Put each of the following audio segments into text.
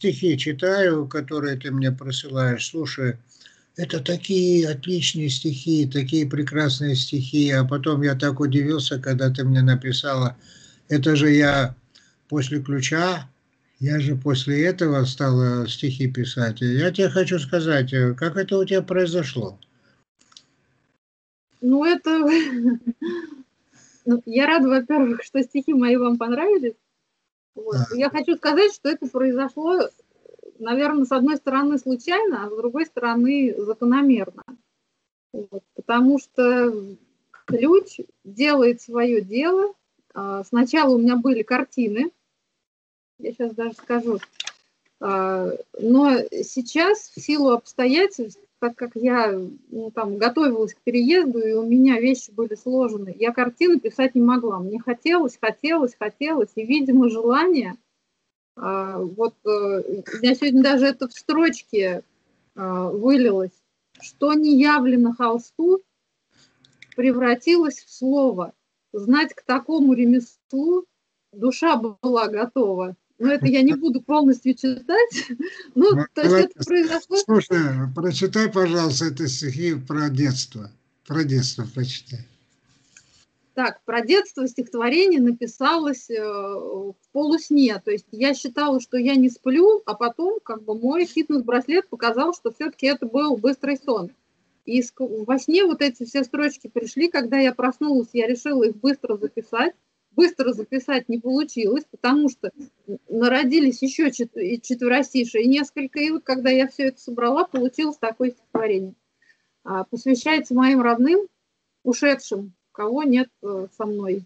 стихи читаю, которые ты мне присылаешь. Слушай, это такие отличные стихи, такие прекрасные стихи. А потом я так удивился, когда ты мне написала, это же я после ключа, я же после этого стала стихи писать. И я тебе хочу сказать, как это у тебя произошло? Ну, это... Ну, я рада, во-первых, что стихи мои вам понравились. Вот. А, Я хочу сказать, что это произошло, наверное, с одной стороны случайно, а с другой стороны закономерно. Вот. Потому что ключ делает свое дело. Сначала у меня были картины, я сейчас даже скажу, но сейчас в силу обстоятельств, так как я там готовилась к переезду, и у меня вещи были сложены, я картины писать не могла. Мне хотелось, и, видимо, желание, вот у меня сегодня даже это в строчке вылилось, что не явлено холсту, превратилось в слово. Знать к такому ремеслу душа была готова. Но это я не буду полностью читать. Ну, то есть это молодец. произошло. Слушай, прочитай, пожалуйста, это стихи про детство. Про детство прочитай. Так, про детство стихотворение написалось в полусне. То есть я считала, что я не сплю, а потом как бы мой фитнес-браслет показал, что все-таки это был быстрый сон. И во сне вот эти все строчки пришли, когда я проснулась, я решила их быстро записать. Быстро записать не получилось, потому что народились еще четверостишие и несколько. И вот когда я все это собрала, получилось такое стихотворение. Посвящается моим родным, ушедшим, кого нет со мной.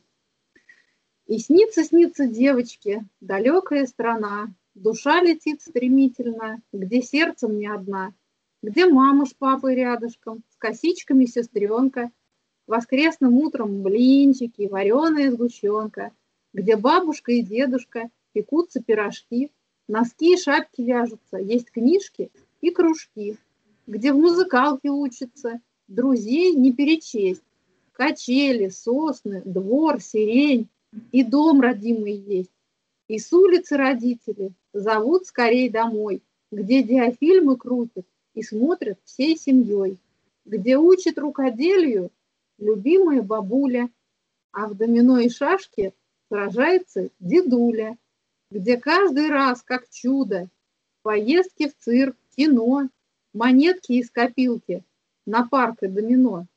И снится девочке далекая страна, душа летит стремительно, где сердцем не одна, где мама с папой рядышком, с косичками сестренка, воскресным утром блинчики, вареная сгущенка, где бабушка и дедушка пекутся пирожки, носки и шапки вяжутся, есть книжки и кружки, где в музыкалке учатся, друзей не перечесть, качели, сосны, двор, сирень и дом родимый есть. И с улицы родители зовут скорей домой, где диафильмы крутят и смотрят всей семьей, где учит рукоделию любимая бабуля, а в домино и шашки сражается дедуля, где каждый раз, как чудо, поездки в цирк, кино, монетки из копилки на парк и домино,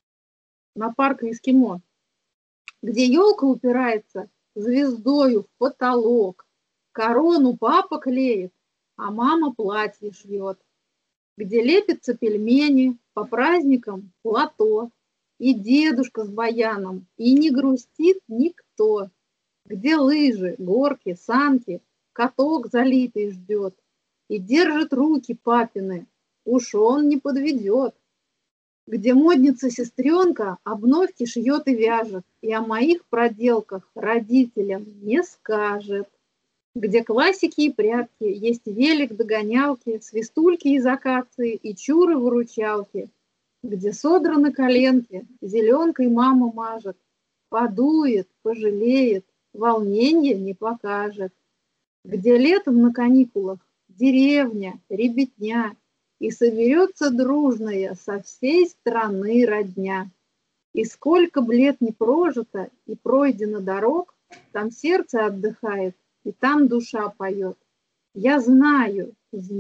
на парк и эскимо, где елка упирается звездою в потолок, корону папа клеит, а мама платье шьет, где лепятся пельмени, по праздникам плато, и дедушка с баяном, и не грустит никто, где лыжи, горки, санки, каток залитый ждет, и держит руки папины, уж он не подведет, где модница-сестренка обновки шьет и вяжет, и о моих проделках родителям не скажет, где классики и прятки, есть велик, догонялки, свистульки из акации и чуры-выручалки, где содраны коленки, зеленкой мама мажет, подует, пожалеет, волненье не покажет, где летом на каникулах деревня, ребятня, и соберется дружная со всей страны родня. И сколько б лет не прожито и пройдено дорог, там сердце отдыхает, и там душа поет. Я знаю,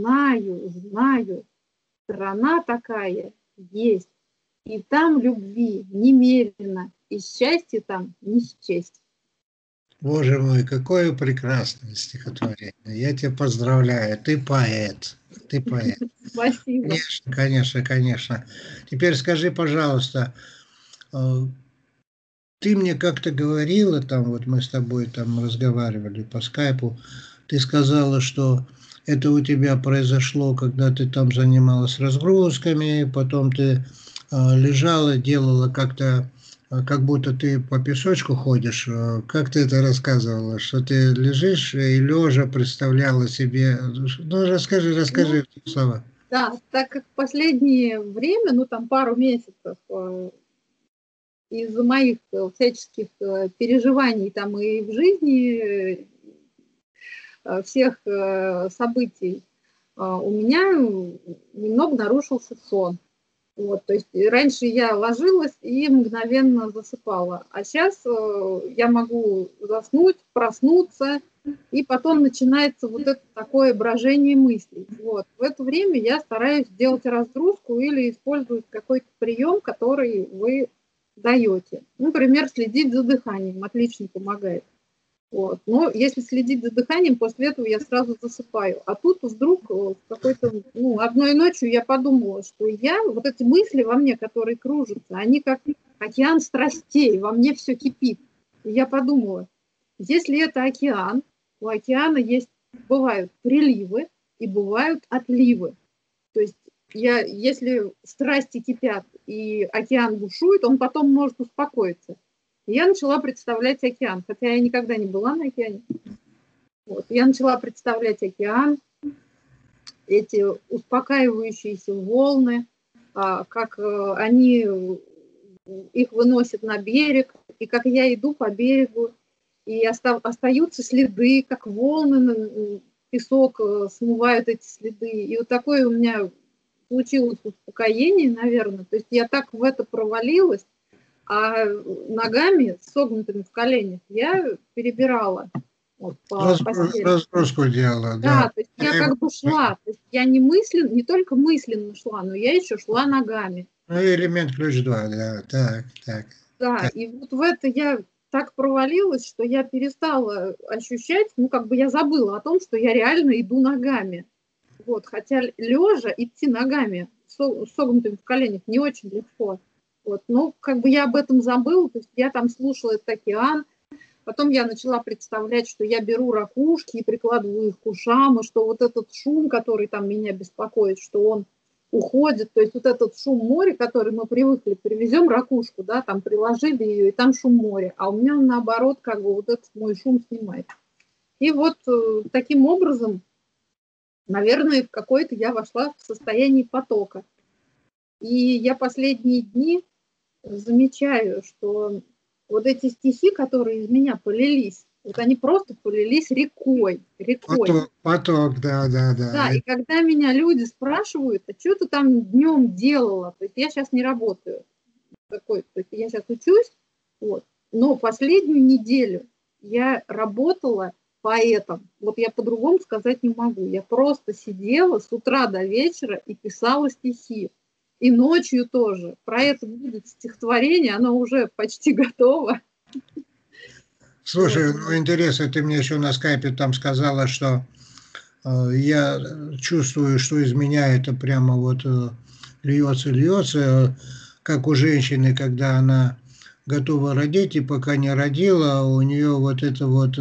страна такая есть, и там любви немерено, и счастья там не счесть. Боже мой, какое прекрасное стихотворение. Я тебя поздравляю, ты поэт. Ты поэт. Спасибо. Конечно, конечно, конечно. Теперь скажи, пожалуйста, ты мне как-то говорила, там вот мы с тобой там разговаривали по скайпу, ты сказала, что это у тебя произошло, когда ты там занималась разгрузками, потом ты лежала, делала как-то, как будто ты по песочку ходишь. Как ты это рассказывала, что ты лежишь и лежа представляла себе. Ну, расскажи, Ну, расскажи слова. да, так как в последнее время, ну там пару месяцев, из-за моих всяческих переживаний там и в жизни, всех событий у меня немного нарушился сон. Вот, то есть раньше я ложилась и мгновенно засыпала, а сейчас я могу заснуть, проснуться, и потом начинается вот это такое брожение мыслей. Вот. В это время я стараюсь делать разгрузку или использовать какой-то прием, который вы даете. Например, следить за дыханием, отлично помогает. Вот. Но если следить за дыханием, после этого я сразу засыпаю. А тут вдруг в какой-то, одной ночью я подумала, что вот эти мысли во мне, которые кружатся, они как океан страстей, во мне все кипит. И я подумала, если это океан, у океана бывают приливы и бывают отливы. То есть если страсти кипят и океан бушует, он потом может успокоиться. Я начала представлять океан, хотя я никогда не была на океане. Вот. Я начала представлять океан, эти успокаивающиеся волны, как они их выносят на берег, и как я иду по берегу, и остаются следы, как волны, песок смывают эти следы. И вот такое у меня случилось успокоение, наверное. То есть я так в это провалилась, а ногами, согнутыми в коленях, я перебирала по постели. Разгрузку делала, да. Да, То есть я как бы шла. То есть я не только мысленно шла, но я еще шла ногами. Ну, элемент ключ 2, да, так. Да, и вот в это я так провалилась, что я перестала ощущать, я забыла о том, что я реально иду ногами. Вот, хотя лежа идти ногами, согнутыми в коленях, не очень легко. Вот, я об этом забыла, то есть я там слушала этот океан, потом я начала представлять, что я беру ракушки и прикладываю их к ушам, и что вот этот шум, который там меня беспокоит, что он уходит, то есть вот этот шум моря, который мы привыкли, привезем ракушку, да, там приложили ее, и там шум моря, а у меня он наоборот, вот этот мой шум снимает. И вот таким образом, наверное, в какой-то я вошла в состояние потока. И я последние дни замечаю, что вот эти стихи, которые из меня полились, вот они просто полились рекой. Поток, да. Да, и когда меня люди спрашивают, а что ты там днем делала? То есть я сейчас не работаю. То есть я сейчас учусь, вот. Но последнюю неделю я работала поэтом. Вот я по-другому сказать не могу. Я просто сидела с утра до вечера и писала стихи. И ночью тоже. Про это будет стихотворение, оно уже почти готово. Слушай, интересно, ты мне еще на скайпе там сказала, что я чувствую, что из меня это прямо вот льется, как у женщины, когда она готова родить, и пока не родила, у нее вот это вот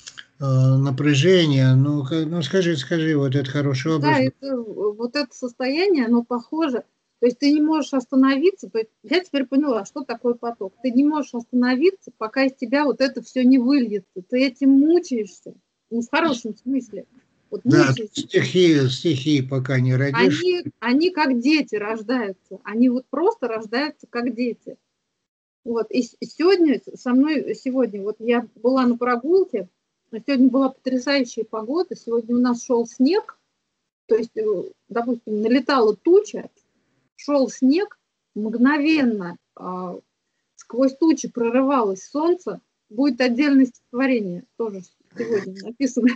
напряжение. Скажи, вот это хороший образ. Да, вот это состояние, оно похоже. То есть ты не можешь остановиться. То есть я теперь поняла, что такое поток. Ты не можешь остановиться, пока из тебя вот это все не выльется. Ты этим мучаешься. В хорошем смысле. Вот да, мучаешься. стихи пока не родишь. Они как дети рождаются. Они вот просто рождаются как дети. Вот. И сегодня, вот я была на прогулке, сегодня была потрясающая погода, сегодня у нас шел снег, то есть, допустим, налетала туча, шел снег, мгновенно сквозь тучи прорывалось солнце, будет отдельное стихотворение, тоже сегодня написано.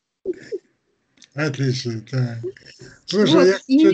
Отлично, да. Слушай,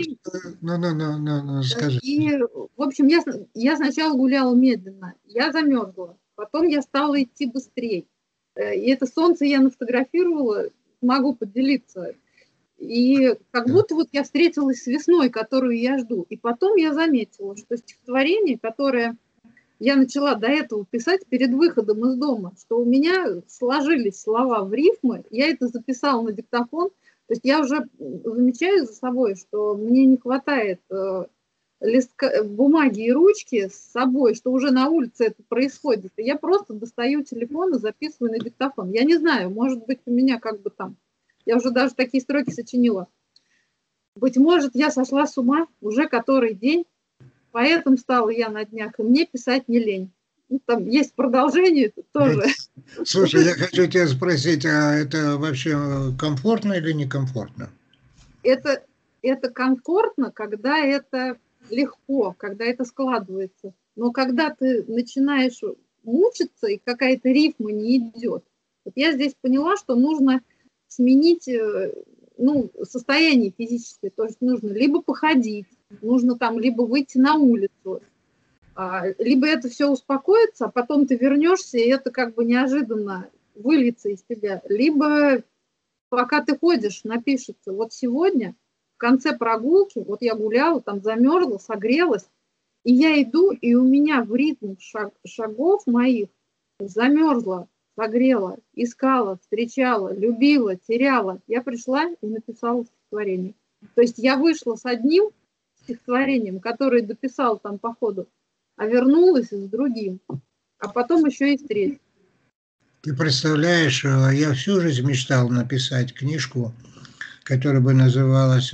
скажи. И, в общем, я сначала гуляла медленно, я замерзла, потом я стала идти быстрее. И это солнце я нафотографировала, могу поделиться. И как будто вот я встретилась с весной, которую я жду. И потом я заметила, что стихотворение, которое я начала до этого писать перед выходом из дома, что у меня сложились слова в рифмы, я это записала на диктофон. То есть я уже замечаю за собой, что мне не хватает бумаги и ручки с собой, что уже на улице это происходит. И я просто достаю телефон и записываю на диктофон. Я не знаю, может быть, у меня я уже даже такие строки сочинила. Быть может, я сошла с ума уже который день, поэтому стала я на днях, и мне писать не лень. Ну, там есть продолжение тоже. Слушай, я хочу тебя спросить, а это вообще комфортно или некомфортно? Это комфортно, когда это легко, когда это складывается. Но когда ты начинаешь мучиться, и какая-то рифма не идет, вот я здесь поняла, что нужно сменить состояние физическое. То есть нужно либо походить, нужно там либо выйти на улицу, либо это все успокоится, а потом ты вернешься, и это как бы неожиданно выльется из тебя. Либо пока ты ходишь, напишется. Вот сегодня в конце прогулки, вот я гуляла, там замерзла, согрелась, и я иду, и у меня в ритм шагов моих замерзла, согрела, искала, встречала, любила, теряла. Я пришла и написала стихотворение. То есть я вышла с одним стихотворением, которое дописала там по ходу, а вернулась с другим, а потом еще и с третьим. Ты представляешь, я всю жизнь мечтал написать книжку, которая бы называлась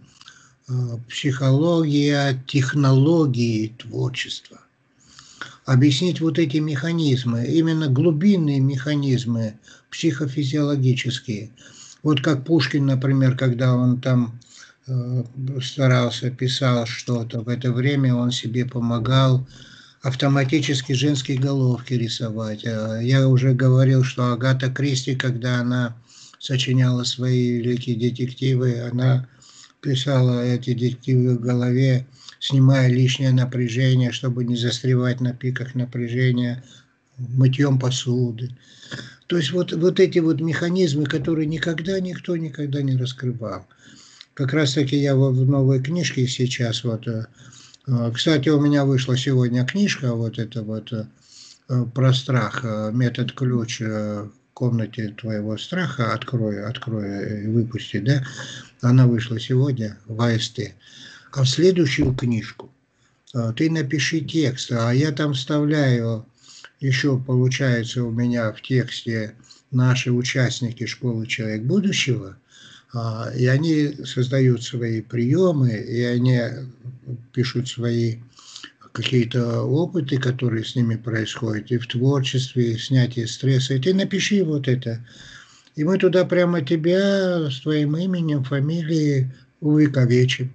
«Психология технологии творчества». Объяснить вот эти механизмы, именно глубинные механизмы психофизиологические. Вот как Пушкин, например, когда он там старался, писал что-то, в это время он себе помогал автоматически женские головки рисовать. Я уже говорил, что Агата Кристи, когда она сочиняла свои великие детективы, она писала эти детективы в голове, снимая лишнее напряжение, чтобы не застревать на пиках напряжения, мытьем посуды. То есть вот эти вот механизмы, которые никто никогда не раскрывал. Как раз таки я в новой книжке сейчас вот... Кстати, у меня вышла сегодня книжка вот эта вот про страх, метод ключ в комнате твоего страха, открой и выпусти, да? Она вышла сегодня в АСТ. А в следующую книжку ты напиши текст, а я там вставляю, еще получается у меня в тексте наши участники школы «Человек будущего», и они создают свои приемы, и они пишут свои какие-то опыты, которые с ними происходят, и в творчестве, и в снятии стресса. И ты напиши вот это. И мы туда прямо тебя с твоим именем, фамилией увековечим.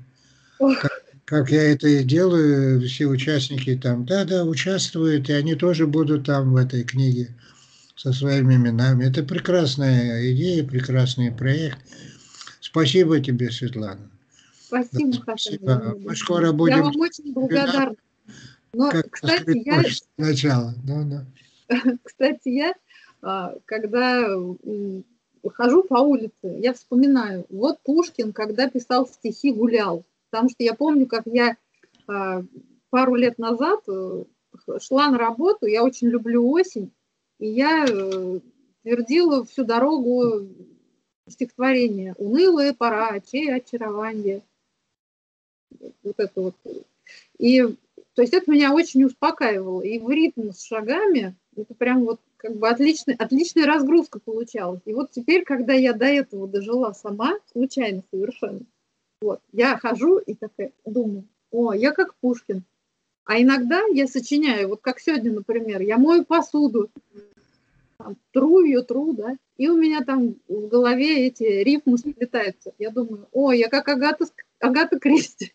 Как я это и делаю, все участники там, да, участвуют, и они тоже будут там в этой книге со своими именами. Это прекрасная идея, прекрасный проект. Спасибо тебе, Светлана. Спасибо, Хасан. Мы скоро Я будем... вам очень благодарна. Но, как кстати, начало. Кстати, я, когда хожу по улице, я вспоминаю, вот Пушкин, когда писал стихи, гулял. Потому что я помню, как я пару лет назад шла на работу, я очень люблю осень, и я твердила всю дорогу стихотворение «Унылая пора, чей очарование». Вот это вот. И, то есть это меня очень успокаивало. И в ритм с шагами это прям вот как бы отличная разгрузка получалась. И вот теперь, когда я до этого дожила сама, случайно совершенно, вот, я хожу и такая думаю, я как Пушкин. А иногда я сочиняю, вот как сегодня, например, я мою посуду, там, тру ее, да, и у меня там в голове эти рифмы сплетаются. Я думаю, я как Агата Кристи.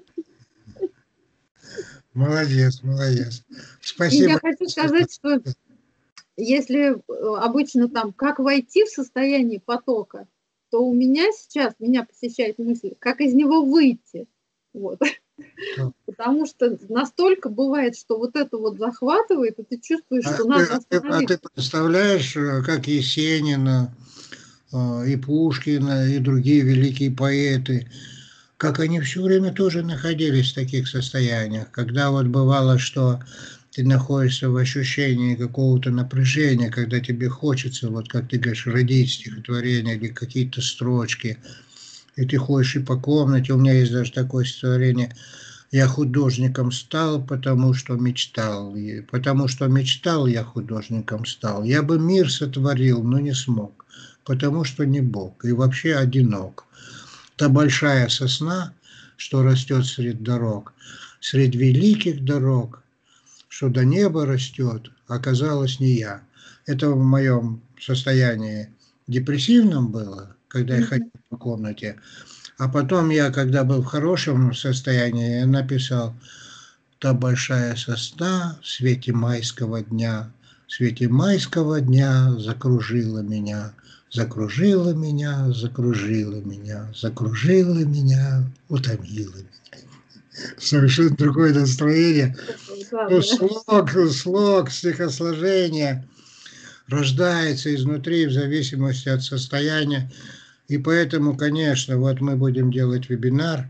Молодец. Спасибо. И я хочу сказать, что если обычно там, как войти в состояние потока, то у меня сейчас, меня посещает мысль, как из него выйти. Вот. Потому что настолько бывает, что вот это вот захватывает, и ты чувствуешь, что надо остановиться. А ты представляешь, как Есенин, и Пушкин, и другие великие поэты, как они все время тоже находились в таких состояниях, когда вот бывало, что ты находишься в ощущении какого-то напряжения, когда тебе хочется, вот как ты говоришь, родить стихотворение или какие-то строчки, и ты ходишь и по комнате, у меня есть даже такое стихотворение: «Я художником стал, потому что мечтал, и потому что мечтал, я художником стал. Я бы мир сотворил, но не смог, потому что не Бог и вообще одинок. Та большая сосна, что растет средь дорог, средь великих дорог, что до неба растет, оказалось не я. Это в моем состоянии депрессивном было, когда я ходил по комнате. А потом я, когда был в хорошем состоянии, я написал: «Та большая сосна в свете майского дня, в свете майского дня закружила меня, закружила меня, закружила меня, закружила меня, утомила меня». Совершенно другое настроение. Да, Ну, да. слог, стихосложение рождается изнутри в зависимости от состояния. И поэтому, конечно, вот мы будем делать вебинар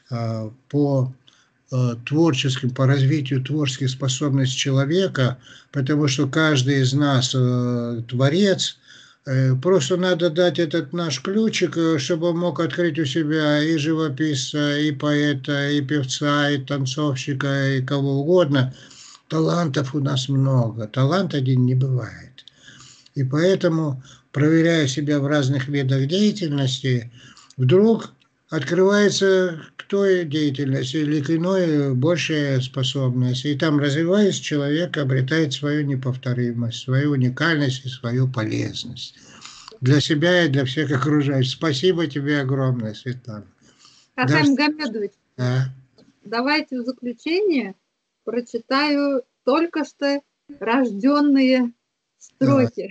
по творческим, по развитию творческих способностей человека, потому что каждый из нас творец. Просто надо дать этот наш ключик, чтобы он мог открыть у себя и живописца, и поэта, и певца, и танцовщика, и кого угодно. Талантов у нас много, талант один не бывает. И поэтому, проверяя себя в разных видах деятельности, вдруг открывается к той деятельности или к иной большая способность. И там, развиваясь, человек обретает свою неповторимость, свою уникальность и свою полезность для себя и для всех окружающих. Спасибо тебе огромное, Светлана. Хасай Магомедович, Да. давайте в заключение прочитаю только что рожденные строки.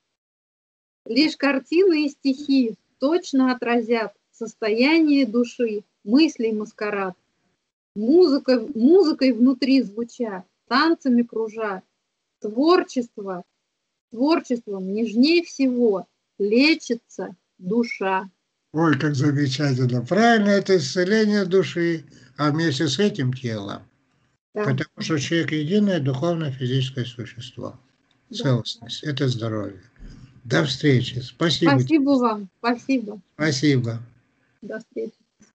Лишь картины и стихи точно отразят состояние души, мыслей маскарад. Музыкой внутри звуча, танцами кружа, творчеством нежнее всего лечится душа. Ой, как замечательно. Правильно, это исцеление души, а вместе с этим тело. Да. Потому что человек единое духовно-физическое существо. Да. Целостность – это здоровье. До встречи. Спасибо. Спасибо вам. Спасибо. Спасибо. До встречи.